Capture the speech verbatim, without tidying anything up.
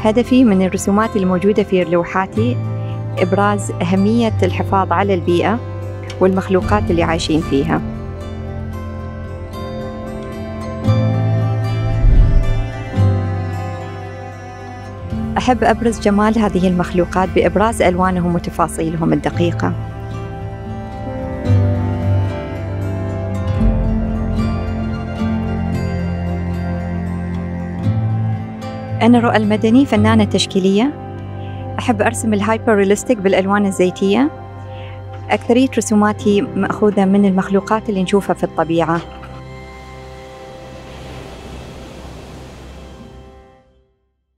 هدفي من الرسومات الموجودة في لوحاتي إبراز أهمية الحفاظ على البيئة والمخلوقات اللي عايشين فيها. أحب أبرز جمال هذه المخلوقات بإبراز ألوانهم وتفاصيلهم الدقيقة. أنا رؤى المدني، فنانة تشكيلية. أحب أرسم الهايبر رياليستيك بالألوان الزيتية. أكثرية رسوماتي مأخوذة من المخلوقات اللي نشوفها في الطبيعة.